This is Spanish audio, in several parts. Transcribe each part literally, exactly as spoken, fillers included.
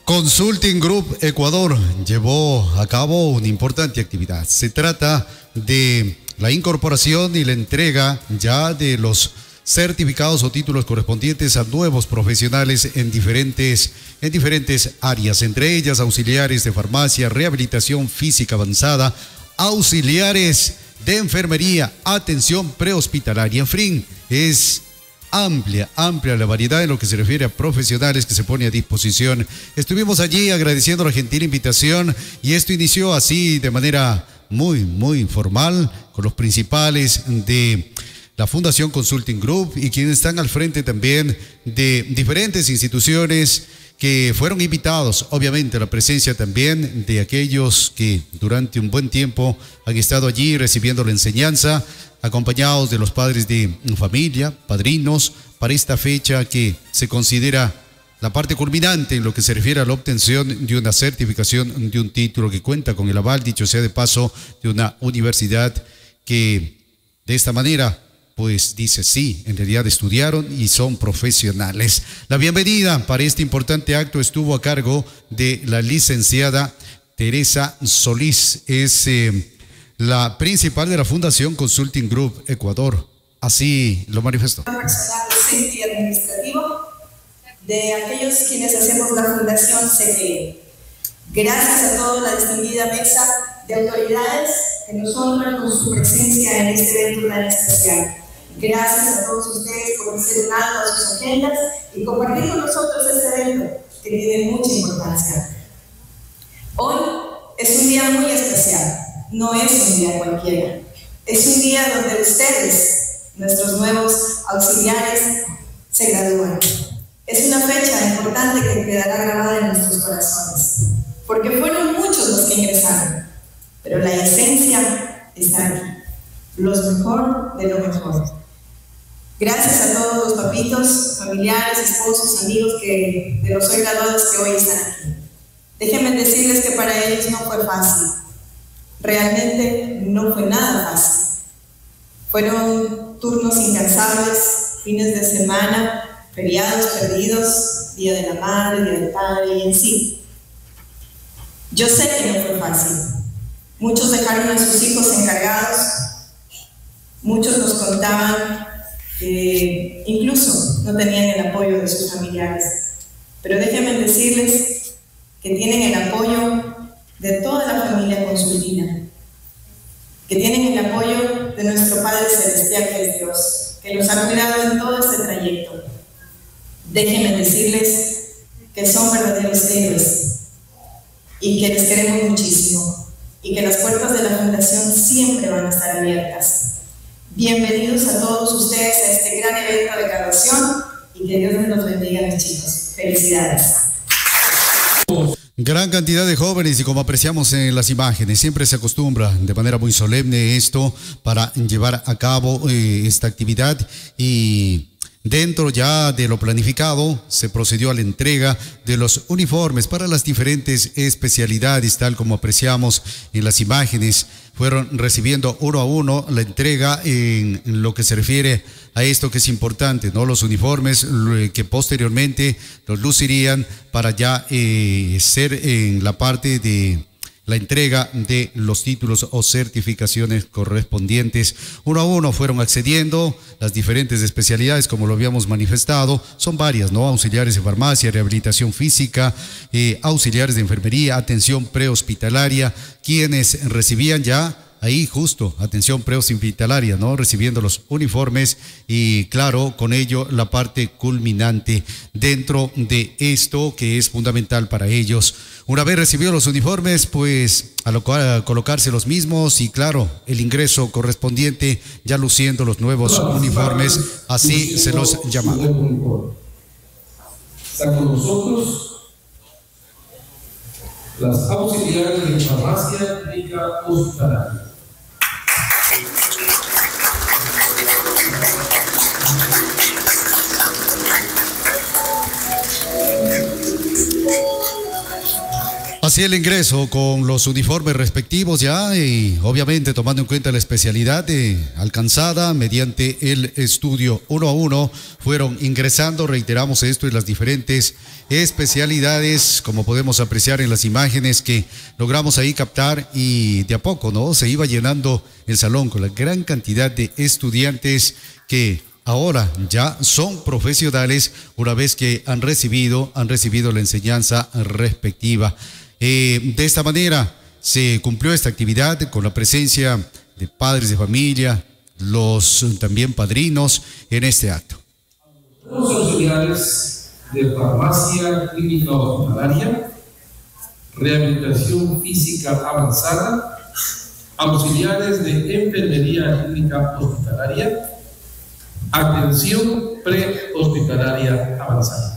Consulting Group Ecuador llevó a cabo una importante actividad. Se trata de la incorporación y la entrega ya de los certificados o títulos correspondientes a nuevos profesionales en diferentes, en diferentes áreas, entre ellas auxiliares de farmacia, rehabilitación física avanzada, auxiliares de enfermería, atención prehospitalaria. En fin, es amplia, amplia la variedad en lo que se refiere a profesionales que se pone a disposición. Estuvimos allí agradeciendo la gentil invitación y esto inició así de manera muy, muy formal con los principales de la Fundación Consulting Group y quienes están al frente también de diferentes instituciones que fueron invitados, obviamente la presencia también de aquellos que durante un buen tiempo han estado allí recibiendo la enseñanza, acompañados de los padres de familia, padrinos, para esta fecha que se considera la parte culminante en lo que se refiere a la obtención de una certificación de un título que cuenta con el aval, dicho sea de paso, de una universidad que de esta manera pues dice sí, en realidad estudiaron y son profesionales. La bienvenida para este importante acto estuvo a cargo de la licenciada Teresa Solís, es eh, la principal de la Fundación Consulting Group Ecuador. Así lo manifestó. Personal docente y administrativo de aquellos quienes hacemos la Fundación C G E. Gracias a toda la distinguida mesa de autoridades que nos honran con su presencia en este evento tan especial. Gracias a todos ustedes por hacer un alto a sus agendas y compartir con nosotros este evento que tiene mucha importancia. Hoy es un día muy especial, no es un día cualquiera. Es un día donde ustedes, nuestros nuevos auxiliares, se gradúan. Es una fecha importante que quedará grabada en nuestros corazones, porque fueron muchos los que ingresaron, pero la esencia está aquí, los mejor de lo mejor. Gracias a todos los papitos, familiares, esposos, amigos que, de los hoy graduados que hoy están aquí. Déjenme decirles que para ellos no fue fácil. Realmente no fue nada fácil. Fueron turnos incansables, fines de semana, feriados perdidos, Día de la Madre, Día del Padre y en sí. Yo sé que no fue fácil. Muchos dejaron a sus hijos encargados, muchos nos contaban que incluso no tenían el apoyo de sus familiares. Pero déjenme decirles que tienen el apoyo de toda la familia consultina, que tienen el apoyo de nuestro Padre Celestial, que es Dios, que los ha cuidado en todo este trayecto. Déjenme decirles que son verdaderos héroes y que les queremos muchísimo y que las puertas de la Fundación siempre van a estar abiertas. Bienvenidos a todos ustedes a este gran evento de graduación y que Dios nos bendiga, mis chicos. Felicidades. Gran cantidad de jóvenes y como apreciamos en las imágenes, siempre se acostumbra de manera muy solemne esto para llevar a cabo eh, esta actividad y dentro ya de lo planificado se procedió a la entrega de los uniformes para las diferentes especialidades, tal como apreciamos en las imágenes. Fueron recibiendo uno a uno la entrega en lo que se refiere a esto que es importante, ¿no? Los uniformes que posteriormente los lucirían para ya eh, ser en la parte de la entrega de los títulos o certificaciones correspondientes. Uno a uno fueron accediendo las diferentes especialidades, como lo habíamos manifestado, son varias, ¿no? Auxiliares de farmacia, rehabilitación física, eh, auxiliares de enfermería, atención prehospitalaria, quienes recibían ya ahí justo atención prehospitalaria, ¿no? Recibiendo los uniformes y claro, con ello la parte culminante dentro de esto que es fundamental para ellos. Una vez recibidos los uniformes, pues a, lo, a colocarse los mismos y claro, el ingreso correspondiente ya luciendo los nuevos uniformes, así se los llamaba. Está con nosotros las auxiliares de farmacia clínica hospitalaria. Así el ingreso con los uniformes respectivos ya y obviamente tomando en cuenta la especialidad de alcanzada mediante el estudio uno a uno, fueron ingresando, reiteramos esto, en las diferentes especialidades, como podemos apreciar en las imágenes que logramos ahí captar, y de a poco, ¿no? Se iba llenando el salón con la gran cantidad de estudiantes que ahora ya son profesionales una vez que han recibido, han recibido la enseñanza respectiva. Eh, de esta manera se cumplió esta actividad con la presencia de padres de familia, los también padrinos en este acto. Los auxiliares de farmacia clínica hospitalaria, rehabilitación física avanzada, auxiliares de enfermería clínica hospitalaria, atención prehospitalaria avanzada.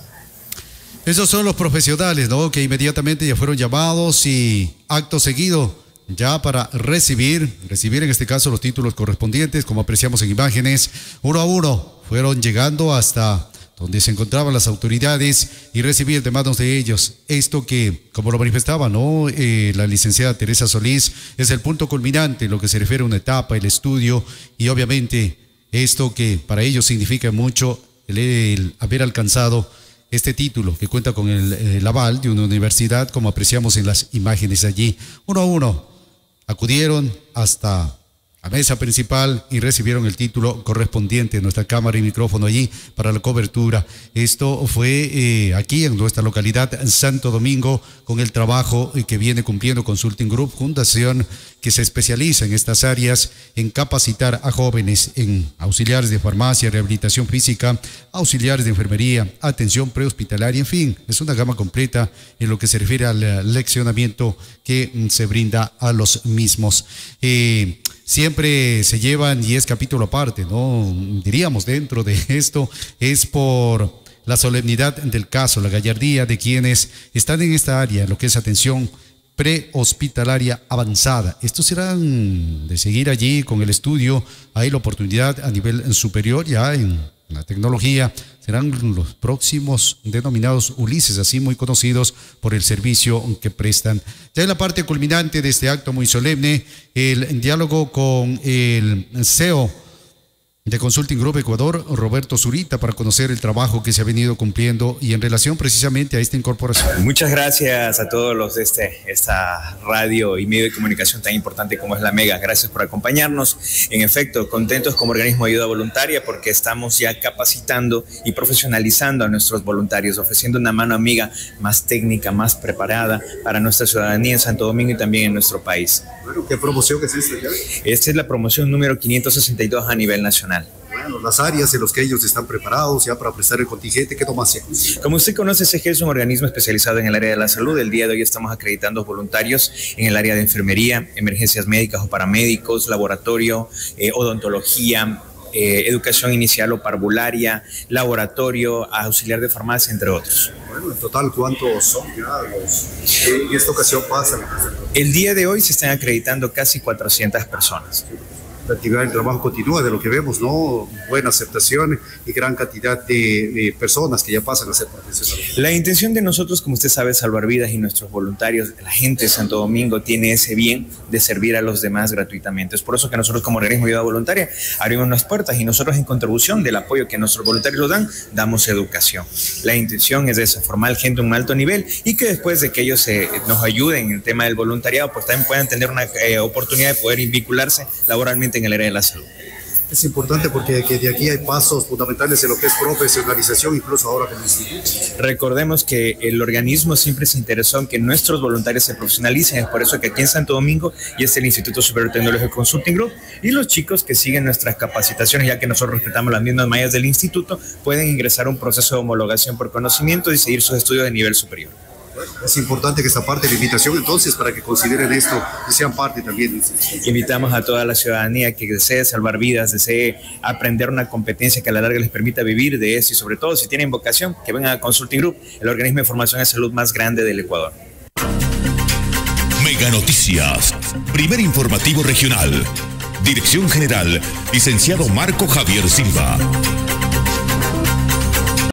Esos son los profesionales, ¿no?, que inmediatamente ya fueron llamados y acto seguido ya para recibir, recibir en este caso los títulos correspondientes, como apreciamos en imágenes, uno a uno fueron llegando hasta donde se encontraban las autoridades y recibir de manos de ellos esto que, como lo manifestaba, ¿no?, eh, la licenciada Teresa Solís, es el punto culminante en lo que se refiere a una etapa, el estudio, y obviamente esto que para ellos significa mucho, el, el haber alcanzado este título que cuenta con el, el aval de una universidad, como apreciamos en las imágenes allí. Uno a uno acudieron hasta la mesa principal y recibieron el título correspondiente. Nuestra cámara y micrófono allí para la cobertura. Esto fue eh, aquí en nuestra localidad, en Santo Domingo, con el trabajo que viene cumpliendo Consulting Group, fundación que se especializa en estas áreas, en capacitar a jóvenes en auxiliares de farmacia, rehabilitación física, auxiliares de enfermería, atención prehospitalaria, en fin, es una gama completa en lo que se refiere al leccionamiento que se brinda a los mismos. Eh, siempre se llevan, y es capítulo aparte, ¿no? Diríamos dentro de esto, es por la solemnidad del caso, la gallardía de quienes están en esta área, lo que es atención prehospitalaria avanzada. Estos serán de seguir allí con el estudio, hay la oportunidad a nivel superior ya en la tecnología, serán los próximos denominados Ulises, así muy conocidos por el servicio que prestan. Ya en la parte culminante de este acto muy solemne, el diálogo con el C E O de Consulting Group Ecuador, Roberto Zurita, para conocer el trabajo que se ha venido cumpliendo y en relación precisamente a esta incorporación. Muchas gracias a todos los de este, esta radio y medio de comunicación tan importante como es la Mega. Gracias por acompañarnos. En efecto, contentos como organismo de ayuda voluntaria porque estamos ya capacitando y profesionalizando a nuestros voluntarios, ofreciendo una mano amiga más técnica, más preparada para nuestra ciudadanía en Santo Domingo y también en nuestro país. Bueno, ¿qué promoción es esta? Esta es la promoción número quinientos sesenta y dos a nivel nacional. Bueno, las áreas en las que ellos están preparados ya para prestar el contingente, ¿qué toma hacer? Como usted conoce, C G es un organismo especializado en el área de la salud. El día de hoy estamos acreditando voluntarios en el área de enfermería, emergencias médicas o paramédicos, laboratorio, eh, odontología, eh, educación inicial o parvularia, laboratorio, auxiliar de farmacia, entre otros. Bueno, en total, ¿cuántos son ya los que en esta ocasión pasan? El día de hoy se están acreditando casi cuatrocientas personas. La actividad del trabajo continúa, de lo que vemos, ¿no? Buena aceptación y gran cantidad de, de personas que ya pasan a ser profesionales. La intención de nosotros, como usted sabe, es salvar vidas, y nuestros voluntarios, la gente de Santo Domingo, tiene ese bien de servir a los demás gratuitamente. Es por eso que nosotros, como organismo de ayuda voluntaria, abrimos las puertas, y nosotros, en contribución del apoyo que nuestros voluntarios nos dan, damos educación. La intención es esa, formar gente a un alto nivel, y que después de que ellos eh, nos ayuden en el tema del voluntariado, pues también puedan tener una eh, oportunidad de poder vincularse laboralmente en el área de la salud. Es importante porque que de aquí hay pasos fundamentales en lo que es profesionalización, incluso ahora con el instituto. Recordemos que el organismo siempre se interesó en que nuestros voluntarios se profesionalicen. Es por eso que aquí en Santo Domingo y es el Instituto Superior Tecnológico Consulting Group, y los chicos que siguen nuestras capacitaciones, ya que nosotros respetamos las mismas mallas del instituto, pueden ingresar a un proceso de homologación por conocimiento y seguir sus estudios de nivel superior. Es importante que esta parte de la invitación, entonces, para que consideren esto y sean parte también. Invitamos a toda la ciudadanía que desee salvar vidas, desee aprender una competencia que a la larga les permita vivir de eso, y sobre todo, si tienen vocación, que vengan a Consulting Group, el organismo de formación de salud más grande del Ecuador. Mega Noticias, primer informativo regional. Dirección General, licenciado Marco Javier Silva.